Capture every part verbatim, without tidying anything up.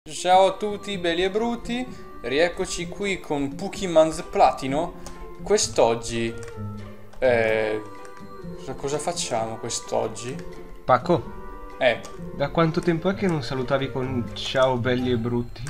Ciao a tutti belli e brutti, rieccoci qui con Pokemon Platino. Quest'oggi eh, cosa facciamo quest'oggi? Paco, Eh, da quanto tempo è che non salutavi con ciao belli e brutti?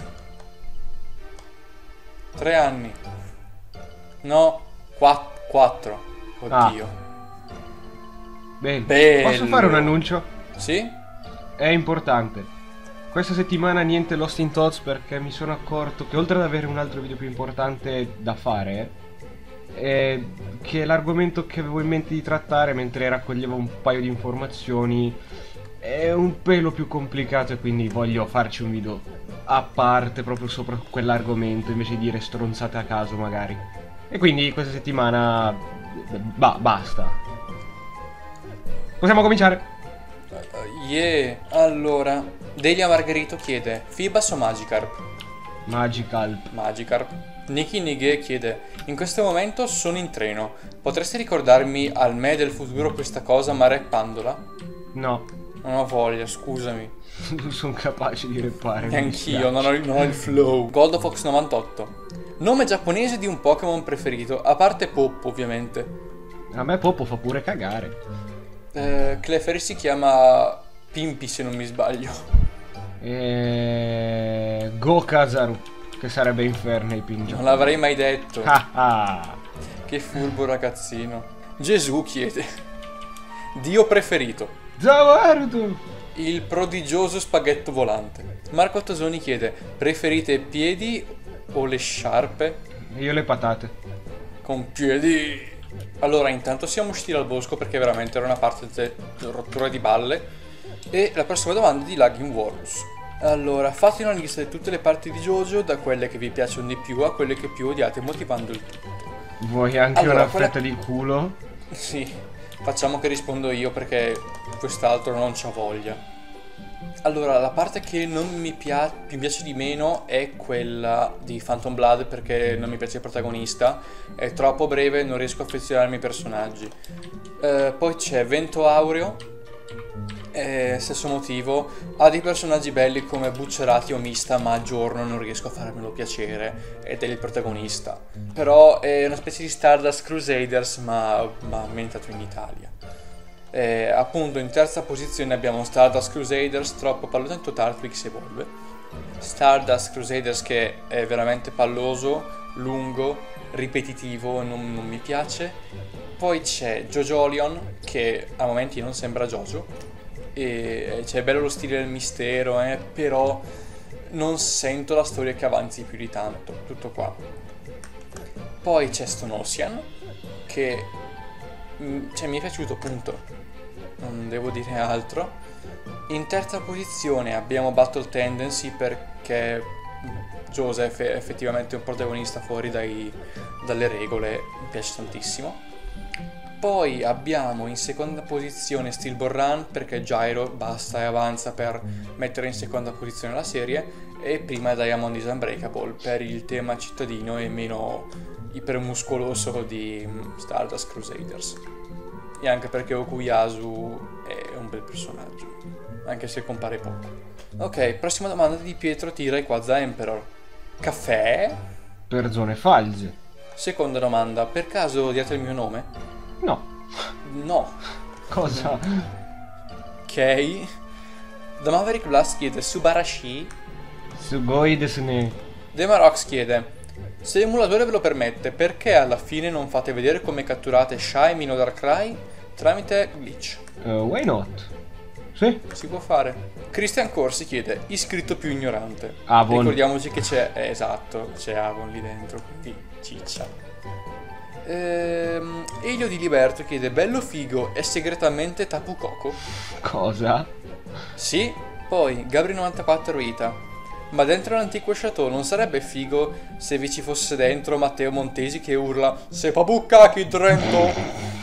tre anni. No, quatt- quattro. Oddio. Bene, Bello. posso fare un annuncio? Sì? È importante. Questa settimana niente Lost in Thoughts perché mi sono accorto che oltre ad avere un altro video più importante da fare, eh, che l'argomento che avevo in mente di trattare mentre raccoglievo un paio di informazioni è un pelo più complicato e quindi voglio farci un video a parte proprio sopra quell'argomento invece di dire stronzate a caso magari. E quindi questa settimana ba- basta. Possiamo cominciare? Uh, yeah. Allora, Delia Margherito chiede Fibas o Magikarp? Magikarp. Magikarp. Niki Nighe chiede in questo momento sono in treno. Potresti ricordarmi al me del futuro questa cosa ma rappandola? No, Non ho voglia, scusami. non sono capace di reppare. mi Neanch'io, dispiace. non ho, non ho il flow. Goldofox novantotto. Nome giapponese di un Pokémon preferito, a parte Poppo ovviamente. A me Poppo fa pure cagare. Eh, Clefairy si chiama Pimpi se non mi sbaglio. E... Gokazaru, che sarebbe Infernape in Non gioco. l'avrei mai detto. Ah ah. Che furbo ragazzino. Gesù chiede Dio preferito. Zavaruto! Il prodigioso spaghetto volante. Marco Tosoni chiede preferite piedi o le sciarpe? E io le patate. Con piedi. Allora intanto siamo usciti dal bosco perché veramente era una parte di rottura di balle. E la prossima domanda è di Lagging Warus. Allora fate una lista di tutte le parti di JoJo, da quelle che vi piacciono di più a quelle che più odiate, motivando il tutto. Vuoi anche Allora, una quella- fetta di culo? Sì, facciamo che rispondo io perché quest'altro non c'ho voglia. Allora, la parte che non mi, pia- mi piace di meno è quella di Phantom Blood perché non mi piace il protagonista, è troppo breve e non riesco a affezionarmi ai personaggi. Eh, poi c'è Vento Aureo, eh, stesso motivo, ha dei personaggi belli come Buccerati o Mista, ma a giorno non riesco a farmelo piacere ed è il protagonista. Però è una specie di Stardust Crusaders ma, ma ambientato in Italia. Eh, appunto in terza posizione abbiamo Stardust Crusaders, troppo palloso in Totalflix evolve. Stardust Crusaders che è veramente palloso, lungo, ripetitivo, non, non mi piace. Poi c'è Jojolion che a momenti non sembra Jojo e c'è bello lo stile del mistero, eh, però non sento la storia che avanzi più di tanto, tutto qua. Poi c'è Stone Ocean che mm, cioè, mi è piaciuto, punto, non devo dire altro. In terza posizione abbiamo Battle Tendency perché Joseph è effettivamente un protagonista fuori dai, dalle regole, mi piace tantissimo. Poi abbiamo in seconda posizione Stillborn Run perché Gyro basta e avanza per mettere in seconda posizione la serie, e prima Diamond is Unbreakable per il tema cittadino e meno ipermuscoloso di Stardust Crusaders, e anche perché Okuyasu è un bel personaggio anche se compare poco. Ok, prossima domanda di Pietro Tira e Quazza Emperor. Caffè? Per zone false. Seconda domanda, per caso odiate il mio nome? No. No. Cosa? Ok. Da Maverick Blast chiede Subarashi. Sugoi desune. Demarox chiede se l'emulatore ve lo permette, perché alla fine non fate vedere come catturate Shy Mino Darkrai tramite glitch? Uh, why not? Sì. Si può fare. Christian Corsi chiede iscritto più ignorante. Avon. Ricordiamoci che c'è, eh, esatto, c'è Avon lì dentro, quindi ciccia. Ehm, Elio di Liberto chiede bello figo è segretamente Tapu Koko? Cosa? Sì. Poi Gabri novantaquattro Ita, ma dentro l'antico chateau non sarebbe figo se vi ci fosse dentro Matteo Montesi che urla se papucca chi Trento?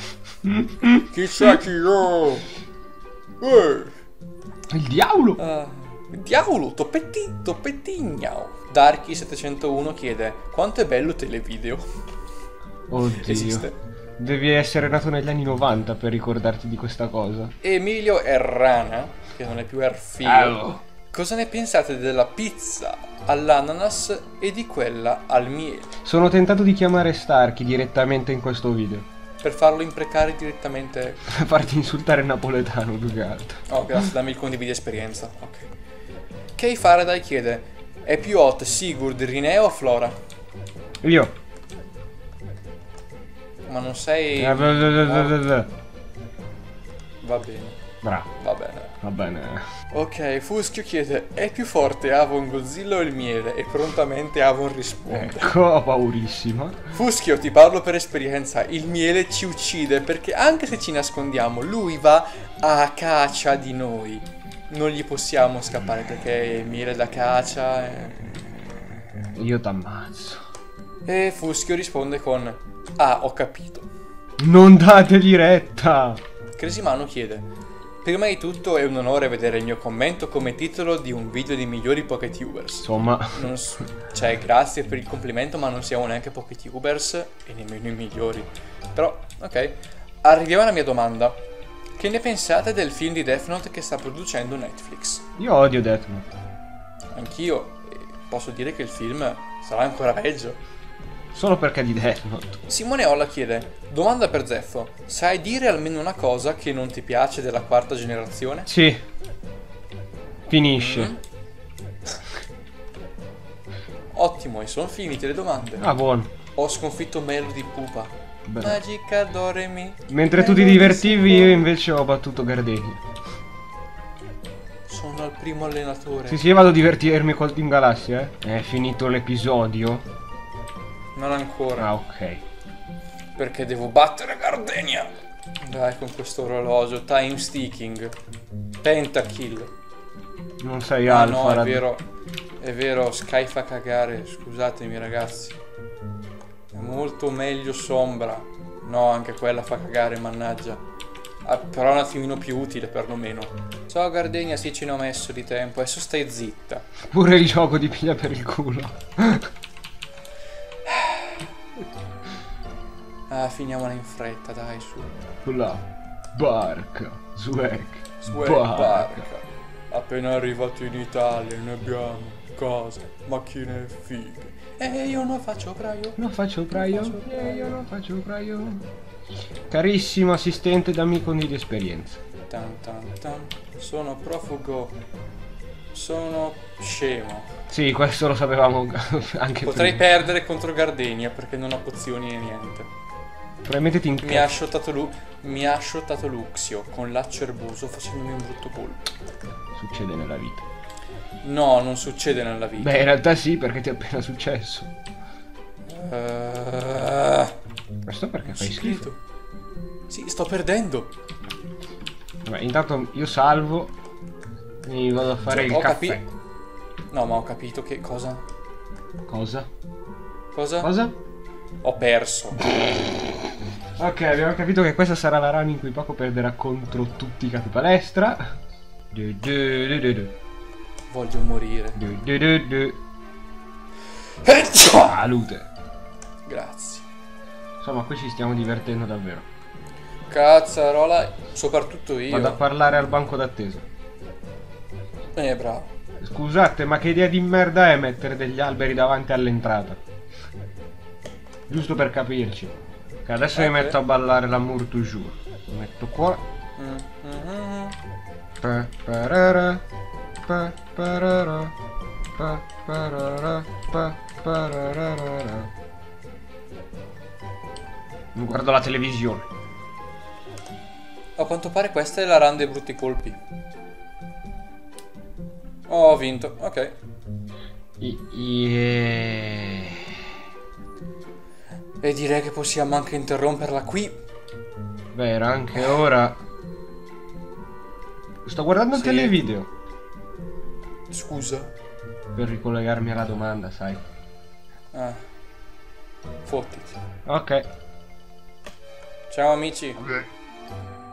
Chi c'è chi io? Eh. Il diavolo! Ah, diavolo, toppetti, toppettino. Darky settecentouno chiede quanto è bello televideo? Oddio. Esiste. Devi essere nato negli anni novanta per ricordarti di questa cosa. Emilio Errana, che non è più Erfigo, Au. cosa ne pensate della pizza all'ananas e di quella al miele? Sono tentato di chiamare Starky direttamente in questo video. Per farlo imprecare direttamente. Per farti insultare in napoletano, più che altro. Oh, grazie, dammi il condividi esperienza. Ok. Kay Faraday chiede: è più hot Sigurd, Rineo o Flora? Io. Ma non sei... Eh, bla bla bla bla bla bla. Va bene, Bravo, va bene. va bene. Ok, Fuschio chiede: è più forte Avon Godzilla o il miele? E prontamente Avon risponde: Ecco, ho paurissima. Fuschio, ti parlo per esperienza, il miele ci uccide perché anche se ci nascondiamo, lui va a caccia di noi. Non gli possiamo scappare perché il miele da caccia. E, Io t'ammazzo. e Fuschio risponde con: ah, ho capito. Non dategli retta. Cresimano chiede: prima di tutto è un onore vedere il mio commento come titolo di un video dei migliori Poketubers. Insomma, Non s- cioè, grazie per il complimento, ma non siamo neanche Poketubers e nemmeno i migliori. Però, ok. Arriviamo alla mia domanda. Che ne pensate del film di Death Note che sta producendo Netflix? io odio Death Note. Anch'io, e posso dire che il film sarà ancora peggio. Solo perché di Death Note. Simone Olla chiede: domanda per Zeffo, sai dire almeno una cosa che non ti piace della quarta generazione? Sì. Finisce. Mm. Ottimo, e sono finite le domande. Ah, buono. Ho sconfitto Melody Pupa. Beh. Magica Doremi. Mentre tu ti divertivi, io invece ho battuto Gardenia. Sono al primo allenatore. Sì, sì, io vado a divertirmi col Team Galassia, eh. È finito l'episodio. Non ancora. Ah, ok. Perché devo battere Gardenia. Dai, con questo orologio. Time sticking. Pentakill. Non sei Ah alfa. no, è rad- vero. È vero, Sky fa cagare. Scusatemi ragazzi. È molto meglio Sombra. No, anche quella fa cagare, mannaggia. Ah, però è un attimino più utile perlomeno. Ciao Gardenia, sì, ci ne ho messo di tempo. Adesso stai zitta. Pure il gioco di piglia per il culo. Ah, finiamola in fretta, dai, su. La barca. Swag. Swag Barca. barca. Appena arrivato in Italia ne abbiamo cose, macchine fighe. E io non faccio braio. Non faccio praio. Non faccio praio. Eh, io non faccio praio. Carissimo assistente, dammi con di esperienza. Tan tan tan. Sono profugo. Sono scemo. Sì, questo lo sapevamo anche Potrei prima. perdere contro Gardenia perché non ho pozioni né niente. Probabilmente ti Mi ha incazzo. shottato Lu- mi ha shottato Luxio con laccio erboso facendomi un brutto colpo. Succede nella vita. No, non succede nella vita. Beh, in realtà sì, perché ti è appena successo. Eh, Questo perché fai Ci schifo. credo. Sì, sto perdendo. Vabbè, intanto io salvo. E vado a fare Cioè, il ho caffè. capi- No, ma ho capito che cosa. Cosa? Cosa? Cosa? Ho perso. Ok, abbiamo capito che questa sarà la run in cui Paco perderà contro tutti i capi palestra. Du du du du du. Voglio morire. Du du du du. Eh, Salute. Grazie. Insomma, qui ci stiamo divertendo davvero. Cazzarola, soprattutto io. Vado a parlare al banco d'attesa. Eh, bravo. Scusate, ma che idea di merda è mettere degli alberi davanti all'entrata? Giusto per capirci. Che adesso mi Ok. metto a ballare l'amour toujours. Mi metto qua. Mm, mm, mm. Pa, parara, pa, parara, pa, parara, pa, pararara. Non guardo la televisione. A quanto pare questa è la run dei brutti colpi. Oh, ho vinto, ok. I- yeah. E direi che possiamo anche interromperla qui. Beh, era anche ora. Sto guardando il Sì. televideo Scusa. per ricollegarmi alla domanda, sai. Ah. Fottiti. Ok. Ciao amici. Ok.